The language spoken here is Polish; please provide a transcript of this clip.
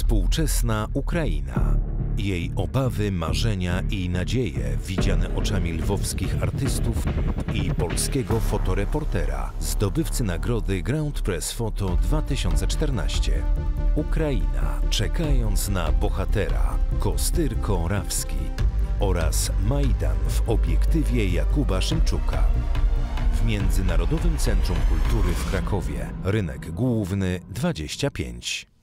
Współczesna Ukraina. Jej obawy, marzenia i nadzieje widziane oczami lwowskich artystów i polskiego fotoreportera, zdobywcy nagrody Grand Press Photo 2014. Ukraina, czekając na bohatera, Kostyrko Rawski oraz Majdan w obiektywie Jakuba Szymczuka. W Międzynarodowym Centrum Kultury w Krakowie, rynek główny 25.